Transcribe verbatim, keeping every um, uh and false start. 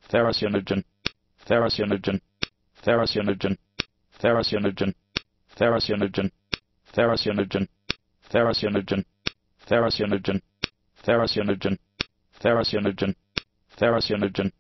ferrocyanogen, ferrocyanogen, ferrocyanogen, ferrocyanogen, ferrocyanogen, ferrocyanogen, ferrocyanogen, ferrocyanogen, ferrocyanogen, ferrocyanogen, ferrocyanogen,